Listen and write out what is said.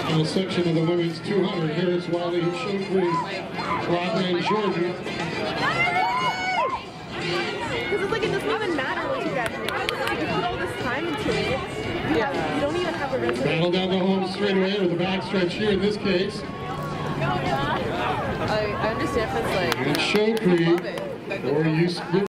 In a section of the women's 200, here is Wally, Shoukry, Robin, and Jordan. Because it's like it doesn't even matter what you guys do. You put all this time into it. You don't even have a resume. Battle down the home straightaway, or the backstretch here in this case. I understand if it's like, And Shoukry, or you